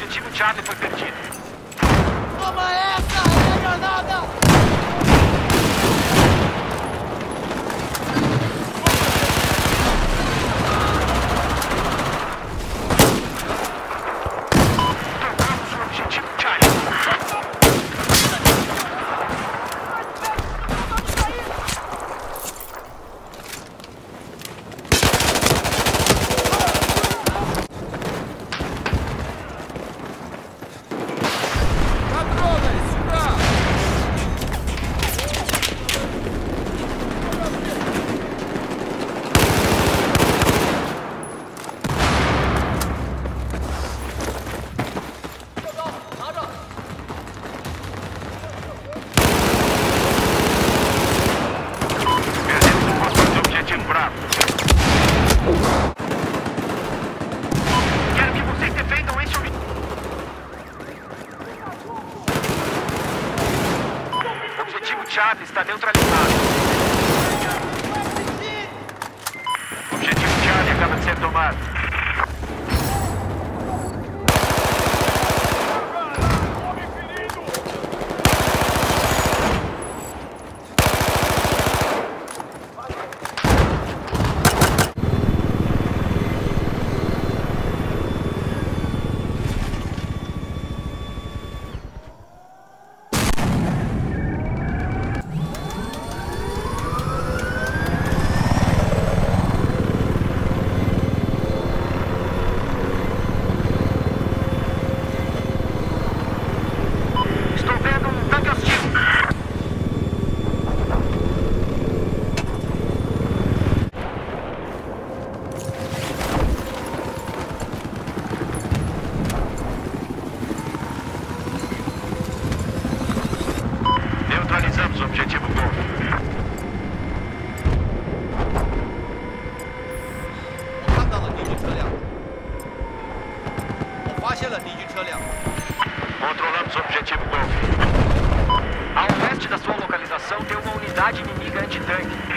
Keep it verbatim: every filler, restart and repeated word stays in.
objetivo Charlie foi perdido. Toma essa! É granada! Charlie está neutralizado. Objetivo Charlie acaba de ser tomado. Neutralizamos o objetivo Golf. Controlamos o objetivo Golf. Ao oeste da sua localização tem uma unidade inimiga antitanque.